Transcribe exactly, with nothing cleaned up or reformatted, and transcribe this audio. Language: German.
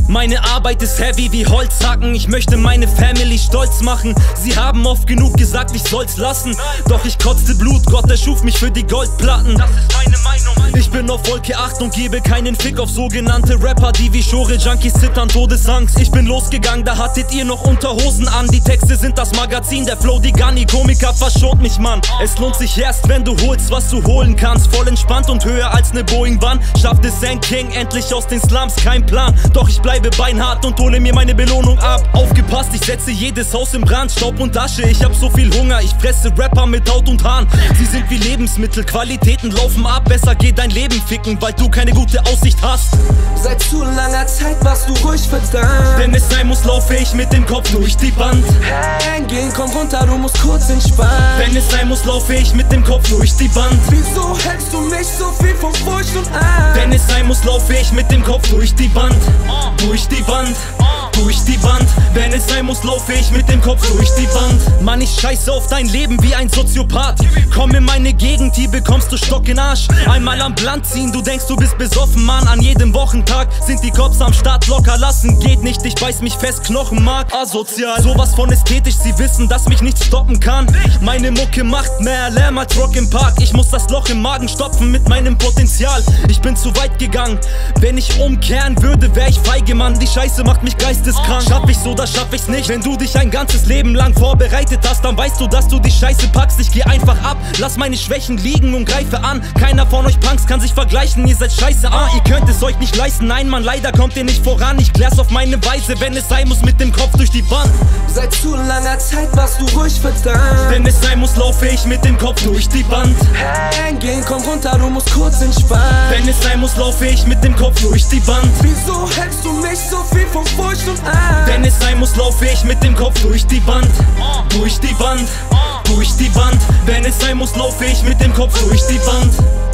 Meine Arbeit ist heavy wie Holzhacken. Ich möchte meine Family stolz machen. Sie haben oft genug gesagt, ich soll's lassen. Doch ich kotzte Blut, Gott erschuf mich für die Goldplatten. Das ist meine Meinung. Ich bin auf Wolke acht und gebe keinen Fick auf sogenannte Rapper, die wie Schore-Junkies zittern, Todesangst. Ich bin losgegangen, da hattet ihr noch Unterhosen an. Die Texte sind das Magazin, der Flow, die Gunny, Komiker, verschont mich, Mann. Es lohnt sich erst, wenn du holst, was du holen kannst. Voll entspannt und höher als ne Boeing-Bahn. Schafft es ein King endlich aus den Slums, kein Plan. Doch ich bleibe beinhart und hole mir meine Belohnung ab. Aufgepasst, ich setze jedes Haus in Brand. Staub und Asche, ich hab so viel Hunger. Ich fresse Rapper mit Haut und Haaren. Sie sind wie Lebensmittel, Qualitäten laufen ab. Besser geht dein Leben ficken, weil du keine gute Aussicht hast. Seit zu langer Zeit warst du ruhig, verdammt. Wenn es sein muss, laufe ich mit dem Kopf durch die Wand. Eingehen, komm runter, du musst kurz entspannen. Wenn es sein muss, laufe ich mit dem Kopf durch die Wand. Wieso hältst du mich so viel von Furcht und Angst? Wenn es sein muss, laufe ich mit dem Kopf durch die Wand. Durch die Wand, durch die Wand. Wenn es sein muss, laufe ich mit dem Kopf durch die Wand. Mann, ich scheiße auf dein Leben wie ein Soziopath. Komm in meine Gegend, hier bekommst du Stock in Arsch. Einmal am Land ziehen, du denkst du bist besoffen, Mann. An jedem Wochentag sind die Cops am Start, locker lassen geht nicht, ich beiß mich fest, Knochenmark. Asozial, sowas von ästhetisch, sie wissen, dass mich nichts stoppen kann. Meine Mucke macht mehr Lärm als Rock im Park. Ich muss das Loch im Magen stopfen mit meinem Potenzial. Ich bin zu weit gegangen, wenn ich umkehren würde, wär ich feige, Mann. Die Scheiße macht mich geisteskrank. Schaff ich's oder schaff ich's nicht? Wenn du dich ein ganzes Leben lang vorbereitet hast, dann weißt du, dass du die Scheiße packst. Ich geh einfach ab, lass meine Schwächen liegen und greife an. Keiner von euch Punks kann sich vergleichen, ihr seid scheiße, ah, ihr könnt es euch nicht leisten. Nein, Mann, leider kommt ihr nicht voran. Ich klär's auf meine Weise, wenn es sein muss, mit dem Kopf durch die Wand. Seit zu langer Zeit warst du ruhig, verdammt. Wenn es sein muss, laufe ich mit dem Kopf durch die Wand. Eingehen, komm runter, du musst kurz entspannen. Wenn es sein muss, laufe ich mit dem Kopf durch die Wand. Wieso hältst du mich so viel von Furcht und Angst? Wenn es sein muss, laufe ich mit dem Kopf durch die Wand. Durch die Wand, durch die Wand. Wenn es sein muss, laufe ich mit dem Kopf durch die Wand.